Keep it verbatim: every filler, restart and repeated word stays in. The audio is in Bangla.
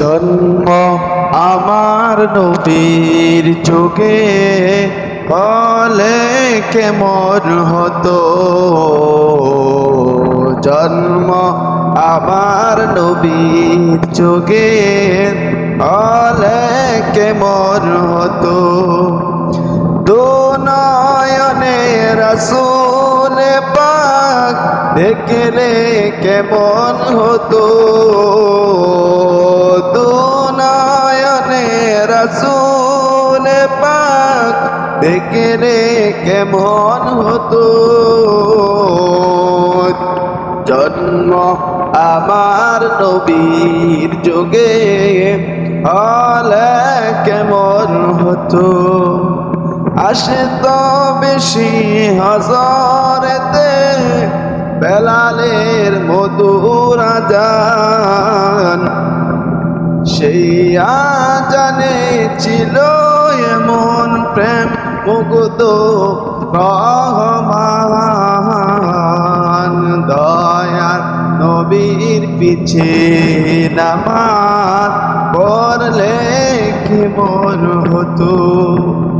জন্ম আমার নবীর যুগে হলে কেমন হতো, জন্ম আমার নবীর যুগে হলে কেমন হতো। দু নয়নে রাসূল পাক দেখলে কেমন হতো, দু নয়নে রাসূল পাক দেখলে কেমন হতো। জন্ম আমার নবীর যুগে হলে কেমন হতো। আসতো বেশি হযরতে বেলালের মধুর আযান, সেই আযানে ছিল এমন প্রেম মুগ্ধ রহমান। দয়ার নবীর পিছে নামাজ পড়লে কেমন হতো।